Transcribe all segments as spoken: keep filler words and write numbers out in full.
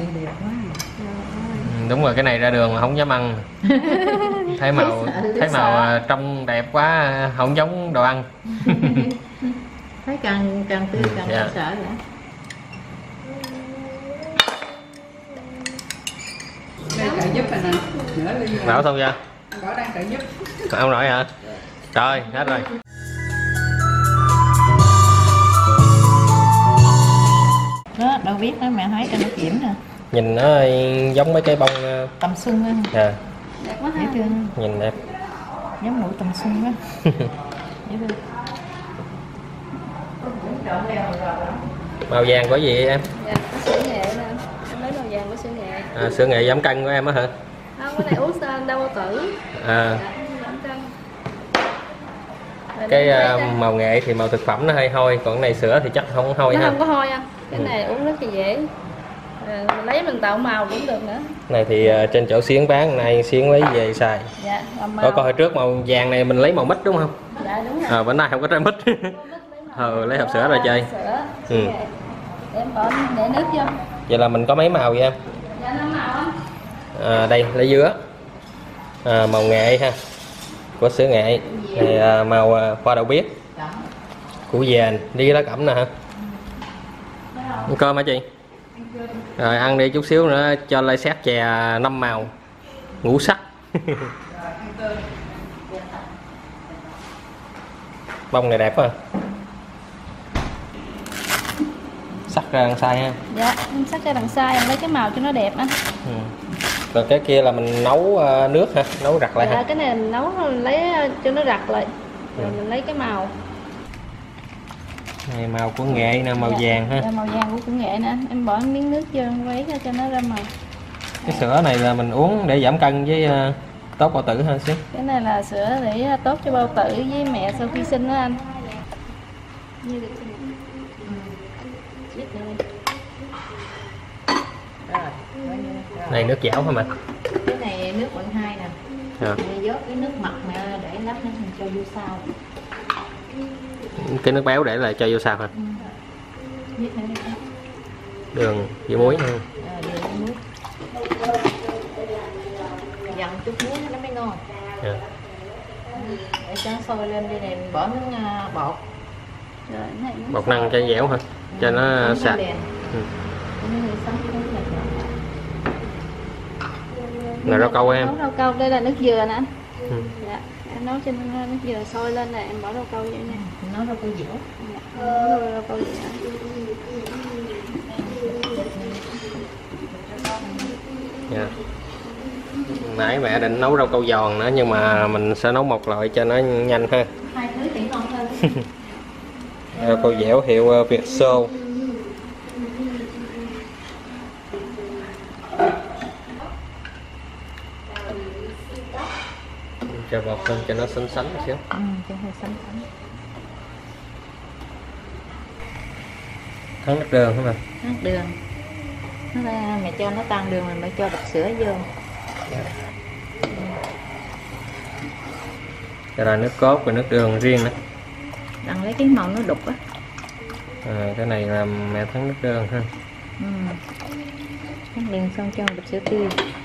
Đẹp quá. Ừ, đúng rồi, cái này ra đường mà không dám ăn. Thấy màu thấy màu trông đẹp quá, không giống đồ ăn. Thấy càng càng tươi càng dạ. sợ nữa. Đây trợ giúp rồi nè. Nữa đi. Bảo xong chưa? Bảo đang trợ giúp. Còn ông nội hả? Trời, hết rồi. Đó, đâu biết đó, mẹ thấy cho nó kiểm nè. Nhìn nó giống mấy cái bông tầm xuân á. À. Đẹp quá ha. Dễ thương. Nhìn đẹp. Giống nụ tầm xuân quá. Dễ thương. Màu vàng có gì vậy em? Dạ, có sữa nghệ nè. Em lấy màu vàng của sữa nghệ. À, sữa nghệ giảm cân của em á hả? Không, cái này uống đau bao tử. À. Dạ, giảm cân. Rồi Cái uh, màu nghệ thì màu thực phẩm nó hơi hôi, còn cái này sữa thì chắc không hôi nó ha. Nó không có hôi anh. Cái ừ. này uống rất là dễ. À, mình lấy mình tạo màu cũng được nữa. Này thì uh, trên chỗ Xiến bán, này Xiến lấy về xài. Dạ, màu. Có coi hồi trước màu vàng này mình lấy màu mít đúng không? Dạ đúng rồi. À, bữa nay không có trái mít. Ờ, lấy hộp sữa ra chơi. Sữa. Ừ. Để em bỏ để nước vô. Vậy là mình có mấy màu vậy em? Dạ năm màu anh. À, đây lấy dứa. À, màu nghệ ha. Của sữa nghệ. Này à, màu à, hoa đậu biếc. Củ dền, đi lá cẩm nè hả? Ăn cơm hả chị? Rồi ăn đi chút xíu nữa cho lai xét chè năm màu. Ngũ sắc. Bông này đẹp quá. Sắc ra đằng sai ha. Dạ, em sắc ra đằng sai em lấy cái màu cho nó đẹp anh. Ừ. Rồi cái kia là mình nấu nước hả? Nấu rặt lại dạ, hả? Cái này mình nấu lấy cho nó rặt lại. Rồi ừ. mình lấy cái màu. Này màu của nghệ nè, màu dạ, vàng ha. Dạ, màu vàng của của nghệ nè. Em bỏ miếng nước vô lấy cho nó ra màu. Cái sữa này là mình uống để giảm cân với uh, tốt bao tử ha xíu. Cái này là sữa để tốt cho bao tử với mẹ sau khi sinh đó anh. Như Này nước dảo hả mà? Cái này nước quận hai nè. À. Mẹ dốt cái nước mật mà để lắp nó thành cho vô sau. Cái nước béo để lại cho vô sau hả? Ừ. Đường với muối nữa. À, đường với muối. Dặn chút muối nó mới ngon. À. Để cho nó sôi lên đây này mình bỏ nước uh, bột. Rồi, này Bột năng cho dẻo hả? Cho ừ. nó sạch. Ừ. Là rau câu em. Nấu rau câu, đây là nước dừa nè anh. Ừ. Dạ, em nấu trên nước dừa sôi lên này em bỏ rau câu vô nha. Nấu rau câu dẻo. Dạ, nấu rau câu dẻo. Dạ. Nãy mẹ định nấu rau câu giòn nữa nhưng mà mình sẽ nấu một loại cho nó nhanh ha. Hai thứ thì ngon hơn. Rau câu dẻo hiệu Việt Xô. Cho bột lên cho nó xinh xắn một xíu. Ừ, cho hơi xanh xanh. Thắng nước đường hả mà? Nước đường. Nó là, mẹ cho nó tan đường mình mới cho bột sữa vô. Cái là nước cốt và nước đường riêng nữa. Đặng lấy cái màu nó đục á. À, cái này là mẹ thắng nước đường ha. Ừ. Nước đường xong cho bột sữa tươi.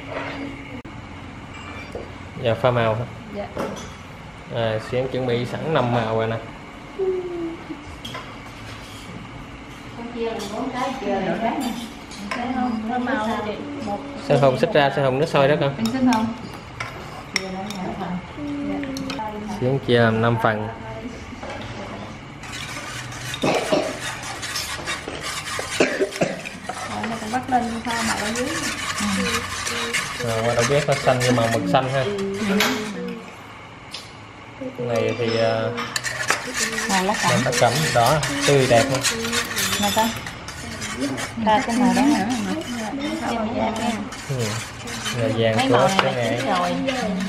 Giờ pha màu hả? Dạ. À, Xiến chuẩn bị sẵn năm màu rồi nè. Không, màu chị. Một. Sơn hồng xích ra, Sơn hồng nước sôi đó con. Anh xin không? Xiến chia làm năm phần. Rồi nó còn bắt lên pha màu ở dưới. Rồi qua đâu biết nó xanh như màu mực xanh ha. Cái này thì Màu lá uh, cẩm. cẩm đỏ tươi đẹp không? Nè con. Ta cái màu đó nữa mà. Màu vàng nha. Ừ. Là vàng Mấy của màu cái này nghệ. rồi.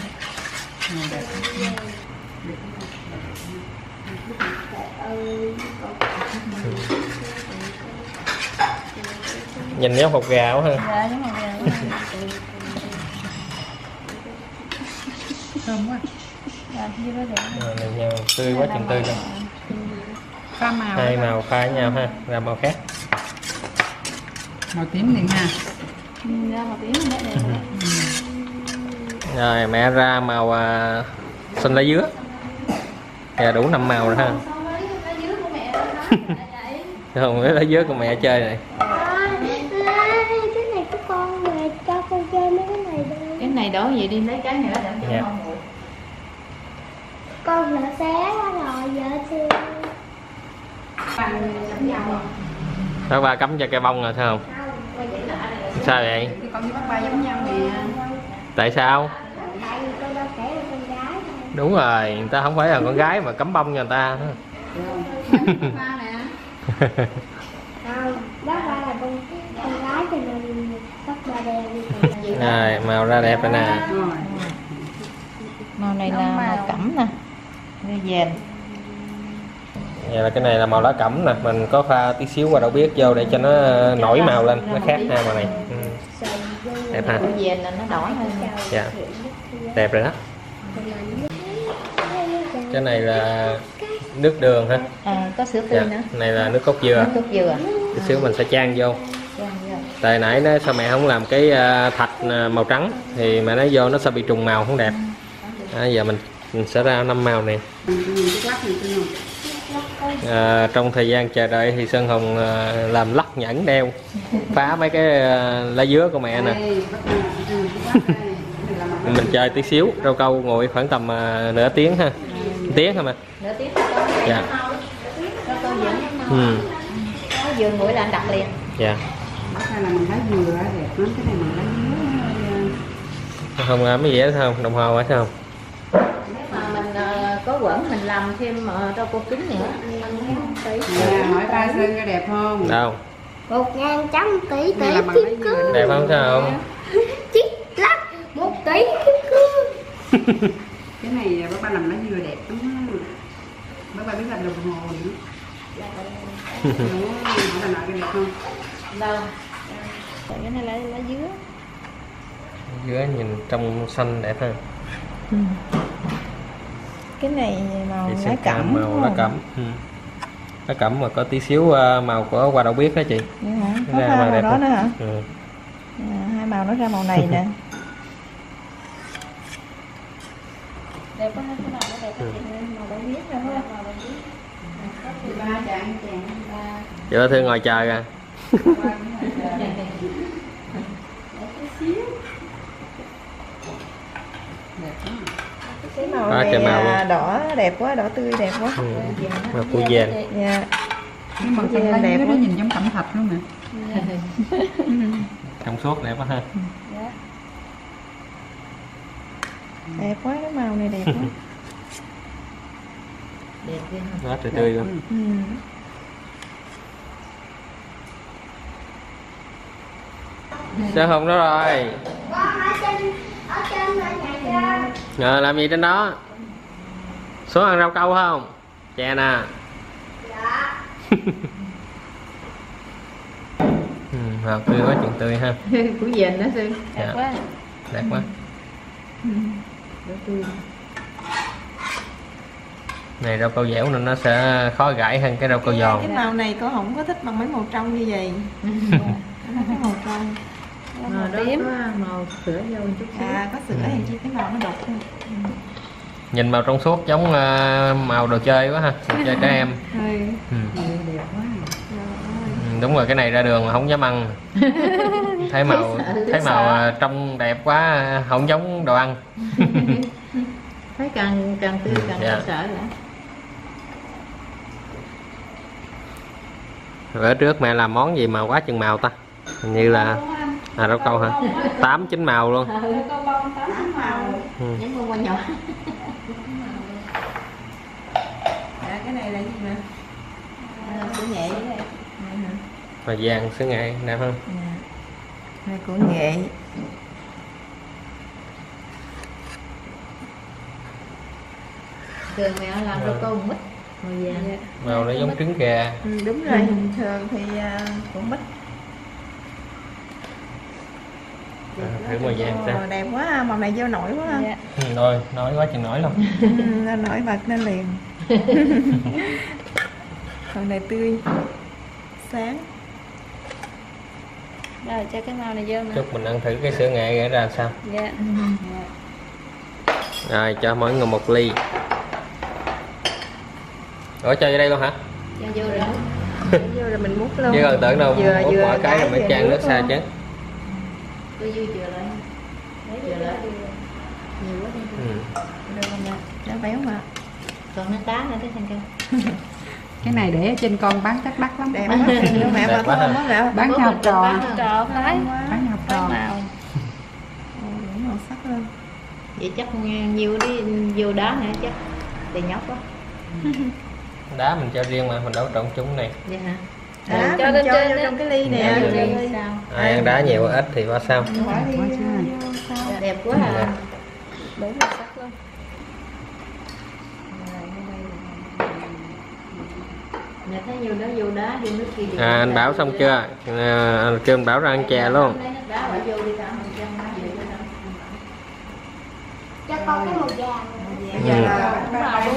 Nhìn giống hột gà quá ha. Dạ, giống màu vàng quá. Thơm quá. Dạ, như đó đẹp. Rồi này nhau tươi quá chừng tươi luôn. Pha màu. Hai màu pha với nhau ha, ra màu khác. Màu tím liền ha. ra màu tím này đẹp đẹp. Rồi mẹ ra màu à, xanh lá dứa. Dạ đủ năm màu rồi ha. Không biết lá dứa của mẹ chơi này. Cái này của con mà cho con chơi mấy cái này đây. Cái này đổ gì đi lấy cái này đó để cho Dạ. con nguội. Con đã xé rồi giờ chưa. Đó ba cắm cho cây bông rồi thấy không? Sao vậy? Thì con với bác ba giống nhau nè. Tại sao? Tại vì con đâu phải là con gái thôi. Đúng rồi, người ta không phải là con gái mà cắm bông cho người ta. Ba nè. Không, bác ba là con con gái cho nên bác ba đeo đi. Rồi màu ra đẹp rồi nè. Màu này là màu cẩm nè. Đây dền. Vậy là cái này là màu lá cẩm nè, mình có pha tí xíu qua đậu biếc vô để cho nó nổi màu lên, nó khác hai màu này. Ừ. Đẹp ha. Màu dền là nó đỏ hơn. Dạ. Đẹp rồi đó. Cái này là nước đường ha. À, có sữa tươi Dạ. nữa. Này là nước cốt dừa. Nước cốt dừa. Tí xíu mình sẽ chan vô. Chan vô. Tại nãy nó sao mẹ không làm cái à, thạch à, màu trắng thì mẹ nói vô nó sẽ bị trùng màu không đẹp. À, giờ mình, mình sẽ ra năm màu này. À, trong thời gian chờ đợi thì Sơn Hồng à, làm lắc nhẫn đeo phá mấy cái à, lá dứa của mẹ nè. Mình chơi tí xíu, rau câu ngồi khoảng tầm à, nửa tiếng ha. Tiếng hả mà? Nửa tiếng cho con. Dạ. Cho con dần. Ừ. Nó vừa nguội là anh đặt liền. Dạ. Hay là mình lá dừa đẹp lắm, cái này mình lá dứa. Không làm cái gì hết không? Đồng hồ hết không? Mà mình uh, có quẩn mình làm thêm uh, rau cô cứng nữa. Nè, hỏi ba Sơn cái đẹp không? Đâu? Một ngàn trăm tỷ tỷ Này là bằng kim lá dừa. cương. Đẹp không sao không? Chiếc lắc một tỷ kim cương. Cái này bác ba làm lá dừa đẹp đúng không? Bác ba biết làm đồng hồ nữa. Đúng không? Hỏi bà nội cái đẹp không? Đâu? Cái này là lá dứa. Dứa nhìn trong xanh đẹp ha. Cái này màu Thì lá sẽ cẩm. màu đúng lá không? cẩm. Ừ. Lá cẩm mà có tí xíu à, màu của hoa đậu biếc đó chị. Vậy hả? Có Ra pha màu màu đẹp đó không? nữa hả? Ừ. À, hai màu nó ra màu này nè. Đẹp quá ha, cái màu nó đẹp quá chị ơi, màu đỏ biết ra ha. Ba chàng chàng ba. Chị Ba Thương ngồi chờ kìa. Cái màu Quá này trời màu à, luôn. đỏ đẹp quá, đỏ tươi đẹp quá. Ừ. Màu củ dền. Dạ. Nhưng mà Cái cái lá đẹp dứa nó quá. nhìn giống cẩm thạch luôn nè. Trong suốt đẹp quá ha. Dạ. Đẹp quá, cái màu này đẹp quá. Đẹp ghê không? Quá trời tươi luôn. Ừ. Sao không đó rồi? Con ở trên ở trên là nhà trên. Ngờ làm gì trên đó? Xuống ăn rau câu không? Chè nè. Dạ. Ừ, màu tươi quá chừng tươi ha. Củ dền đó Sư. Dạ. Đẹp quá. Đẹp quá. Đỏ tươi. Này rau câu dẻo nên nó sẽ khó gãy hơn cái rau câu giòn. Cái màu này cô không có thích bằng mấy màu trong như vậy. Nó cái màu trong. Nó Màu màu đó tím. có màu sữa vô một chút xíu. À, có sữa Ừ. thì chi cái màu nó đục thôi. Nhìn màu trong suốt giống à, màu đồ chơi quá ha, đồ chơi trẻ em. Ừ. Ừ. Đẹp quá. Ừ, đúng rồi, cái này ra đường mà không dám ăn. Thấy màu thấy màu à, trong đẹp quá, không giống đồ ăn. Thấy càng càng tươi càng Dạ. sợ vậy. Bữa trước mẹ làm món gì mà quá chừng màu ta? Hình như là à rau câu hả? Tám chín màu luôn. Có bông tám màu. Ừ. Những con qua nhỏ. Dạ, cái này là gì nè? À, sữa nghệ với này. Mà vàng sữa nghệ đẹp không? Dạ. Này của nghệ. Thường mẹ làm rau câu mít. Màu vàng. Dạ. Màu nó giống trứng gà. Ừ, đúng rồi, bình thường thì à, cũng mít. À, thử màu vàng xem. Ồ, đẹp quá ha, màu này vô nổi quá ha. Dạ. Ừ, rồi nói quá chừng nổi luôn. Nó nổi bật lên liền. Màu này tươi, sáng. Rồi cho cái màu này vô nè. Chúc mình ăn thử cái sữa nghệ để ra sao. Dạ. Rồi cho mỗi người một ly. Ủa cho vô đây luôn hả? Cho vô rồi. Vô rồi mình múc luôn. Chứ còn tưởng đâu Vừa- múc vừa mỗi cái rồi mới vừa chan nước nước xa luôn. chứ. Tôi vui chừa lại. Chừa lại. Nhiều quá đi. Ừ. Được không ạ? Nó béo mà. Còn nước đá nữa cái xem kêu. Cái này để ở trên con bán chắc đắt lắm. Đẹp quá. Mẹ Đẹp bà quá ha. thơm quá mẹ. Bán cho học trò. Trò phải. Bán cho học Bán trò. màu. Ồ, đủ màu sắc luôn. Vậy chắc nhiều đi vô đá nữa chắc. Thì nhóc quá. Đá mình cho riêng mà mình đâu trộn chung này. Vậy hả? Đá cho mình lên cho trên vô đó. trong cái ly nè. Dạ, Vô ly ly. sao? Ai ăn đá nhiều ít thì có sao. Quá đi. Đẹp quá à. Đủ màu sắc luôn. Mẹ thấy vô đó vô đá vô nước kia đi. À, anh Bảo xong chưa? À, anh kêu anh Bảo ra ăn chè luôn. Lấy nước đá bỏ vô đi tao không cho nó về cho tao. Cho con cái màu vàng. Bây giờ là ba bán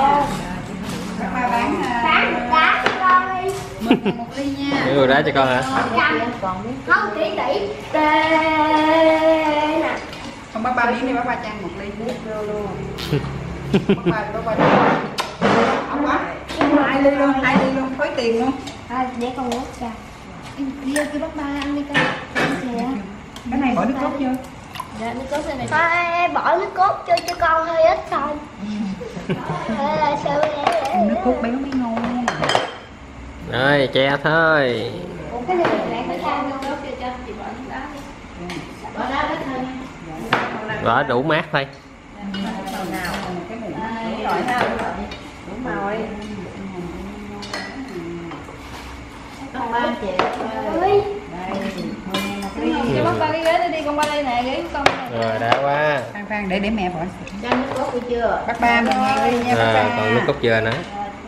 ba bán Bán một đá cho con đi. một một ly nha. Những người đá cho con hả? Còn biết. Không tỷ tỷ. Tê nè. Không bác ba miếng đi bác ba chan một ly vô luôn. Bác ba bác ba chan. Không quá. Hai ly luôn, hai ly luôn, phối tiền luôn. À, để con uống trà. Kia kêu bác ba ăn đi con. Ăn chè. Cái này bỏ nước cốt vô. Dạ, nước cốt đây này. Thôi bỏ nước cốt cho cho con hơi ít thôi. Ờ, sao vậy? Nước cốt béo mới ngon. Rồi chè thôi. Cái này lại phải chan luôn. Bỏ đá ít thôi nha. Bỏ đủ mát thôi. Cái mụn. Rồi ha. Đủ màu đi. Con ba chị. Ơi. Cho bác ba cái ghế đây đi, con ba đây nè, ghế của con này. Rồi đã quá. Phan Phan để để mẹ bỏ. Cho nước cốt đi chưa? Bác ba mình nghe đi nha bác À, ba. còn nước cốt dừa nữa.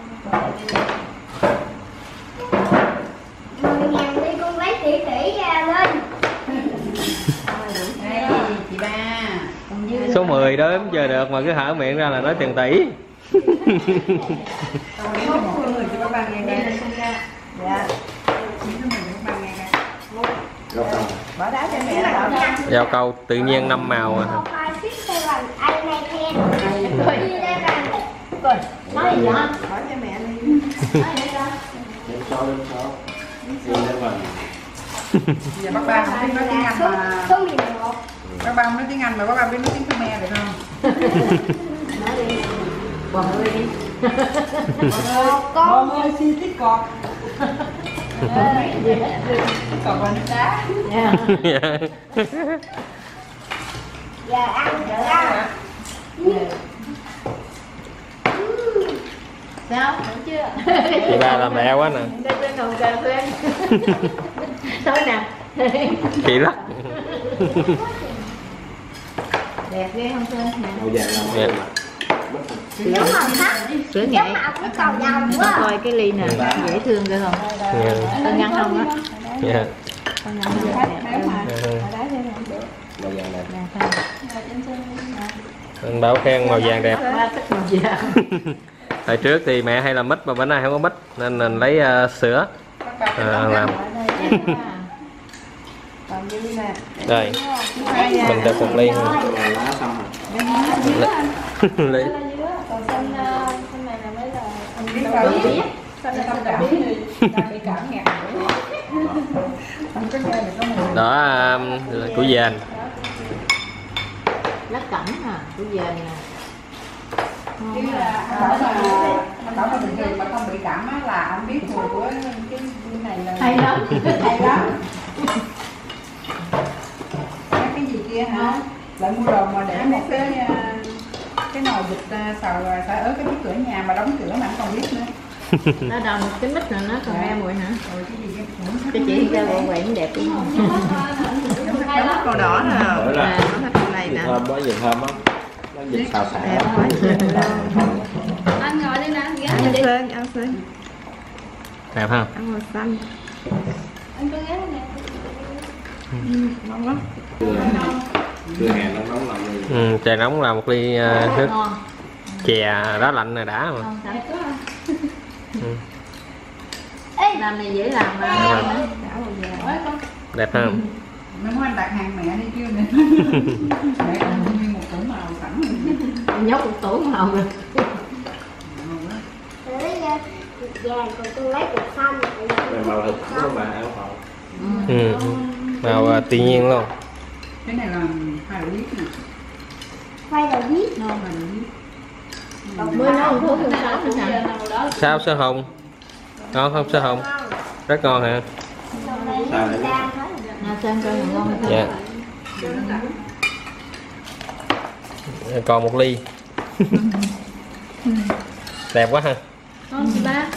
mười ngàn đi con lấy tỷ tỷ ra lên. Đây chị ba. Số mười đó giờ được mà cứ hở miệng ra là nói tiền tỷ. Con đếm cho một người cho bác ba nghe coi. Dạ. Chỉ cho mình bác ba nghe coi. Bỏ đá cho mẹ là bỏ đá. Giao câu tự nhiên năm màu à. Không phải thích theo bằng anh này khen. Đi đây bằng. Rồi, nói gì vậy? Bỏ cho mẹ đi. Nói gì vậy? Giờ bác ba không biết nói tiếng Anh Số, mà. số mười một. Bác ba không nói tiếng Anh mà bác ba biết nói tiếng Khmer được không? Nói đi. Bỏ người đi. Một con. ơi xin tí cọt. Cọt vào nước đá. Dạ. Giờ ăn thử ăn. Sao? Đúng chưa? Chị ba làm mẹ quá nè. Đây trên hồng cà phê. Thôi nè. Kỳ lắm. Đẹp ghê không Sơn nè. Đẹp. Giống màu sắc. Sữa nghệ. Giống màu của cầu vồng quá. Coi cái ly nè, dễ thương ghê không? Dạ. Con ngăn không á? Dạ. Con ngăn không đẹp. Ừ. Anh Bảo khen màu vàng đẹp. Ba thích màu vàng. Hồi trước thì mẹ hay làm mít mà bữa nay không có mít nên mình lấy uh, sữa uh, làm. Còn như nè. Rồi mình được một ly thôi. Ly. Còn xanh xanh này là mới là Biết sao biết. xanh này Tâm là cảm biết. bị cảm ngạt. Không có nghe được có mùi. Đó um, là củ dền. Lá cẩm nè, của dền nè. Chứ là anh bảo là anh bảo là bình thường mà không bị cảm á là anh biết mùi của cái này là Hay lắm. hay lắm. Cái cái gì kia hả? Lại mua đồ mà để một cái cái nồi vịt xào xào ớt cái cửa nhà mà đóng cửa mà anh còn biết nữa. Nó đâu một cái mít này nó còn nghe mùi hả? Rồi cái gì Cái chị ra bộ quậy đẹp đúng không? cái Màu đỏ nè. À, Cái này nè. Thơm quá, vừa thơm á. Nó vịt xào xào. Đẹp quá. Anh ngồi đây nè, ghé ăn xên, ăn xên. Đẹp ha. Ăn màu xanh. Anh cứ ghé nè. Ngon lắm. Ừ, chè nóng là một ly uh, nước ngon. chè đá lạnh này đã mà. Ngon thật. Ừ. Làm này dễ làm mà. Đã màu vàng. Đẹp không? Mấy món anh đặt hàng mẹ đi chưa nè. Mẹ còn nguyên một tủ màu sẵn rồi. Nhóc một tủ màu rồi. Rồi bây giờ vàng còn tôi lấy cục xanh. Màu thực của bà áo phộng. Ừ. Màu uh, tự nhiên luôn. Cái này là khoai đậu biếc nè. Khoai đậu biếc. Non là đậu biếc. Mới nấu thuốc hương sáu nữa hả? Sao sơ hồng? Ngon không sơ hồng? Rất ngon hả? Nào xem coi ngon không? Dạ. Còn một ly. Đẹp quá ha. Ngon chị ba.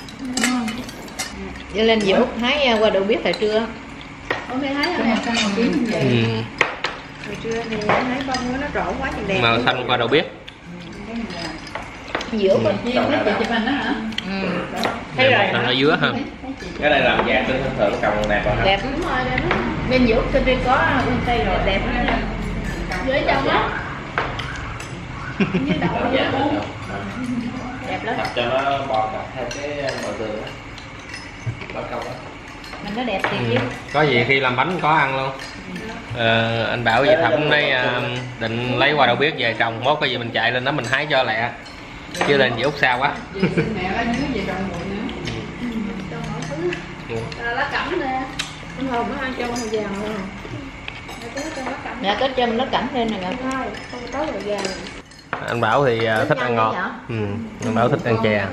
Giờ lên dỗ hái qua đậu biết hồi trưa. Hôm nay thấy Cái rồi này nè. xanh màu tím như vậy. Ừ. Hồi trưa thì thấy bông nó trổ quá chừng đẹp. Màu xanh qua đậu biết. Cái này là Giữa bên Chị biết chị chụp hình đó hả? ừ. Thấy rồi Xanh hả? ở dưới ha. Cái này làm dạng trên thân thượng cầm đẹp rồi hả? Đẹp. Đúng rồi, đẹp lắm. Bên giữa trên đây có bên tây rồi đẹp lắm. Dưới trong á. Như đậu Làm vậy. dạng lên không? Đẹp lắm. Tập cho nó bò cặp theo cái bờ tường á. Bắt câu á. Mình nó đẹp thiệt Ừ. chứ. Có gì khi làm bánh có ăn luôn. Ờ, anh Bảo với Thẩm đây à, định lấy qua đậu biết về trồng, mốt có gì mình chạy lên đó mình hái cho lẹ. Chứ lên gì út sao quá. Chị xin mẹ lá nhớ về trồng bụi nữa. Trong mọi thứ. Ừ. À, lá cẩm nè. Con hồng nó ăn trong màu vàng luôn. Nó có trong lá cẩm. Nè có châm nó cẩm lên nè. Thôi, không có màu vàng. Anh Bảo thì à, thích ăn ngọt. Ừ. Anh Bảo thích ăn chè.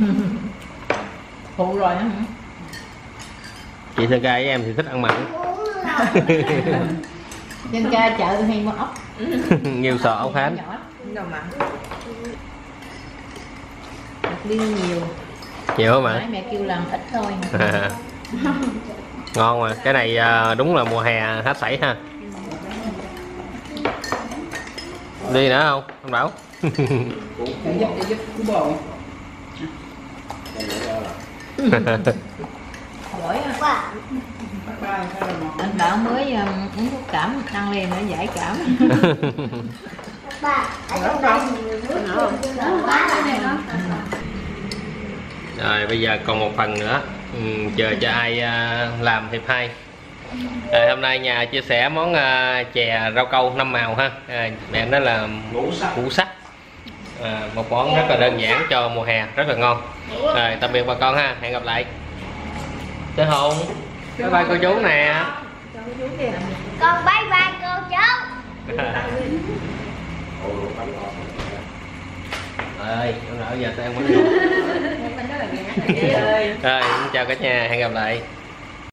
Phụ rồi hả? Chị Sơn Ca với em thì thích ăn mặn. Trên ca chợ hay mua ốc. Nhiều sò ốc hến. Đâu mà. Đi nhiều. Nhiều không Nãy ạ? mẹ kêu làm ít thôi. À. Ngon mà, cái này à, đúng là mùa hè hết sảy ha. Đi nữa không anh Bảo? Chị giúp chị giúp cú bò. Giỏi á. Wow. Bắt ba sao là ngọt. Anh Bảo mới um, uống thuốc cảm ăn liền để giải cảm. Ba, ở trong đây nhiều nước Nó nó quá cái này là nó. Rồi bây giờ còn một phần nữa, ừ, chờ cho ai à, làm thì hay. Rồi, hôm nay nhà chia sẻ món à, chè rau câu năm màu ha. À, mẹ nói là Ngũ sắc. ngũ sắc. À, một món rất là đơn giản cho mùa hè, rất là ngon. Rồi tạm biệt bà con ha, hẹn gặp lại. Sơ Hồng, bye bye cô chú nè. con bye bye cô chú. Ơi, hôm nào giờ tụi em có đi. Rồi, chào cả nhà, hẹn gặp lại.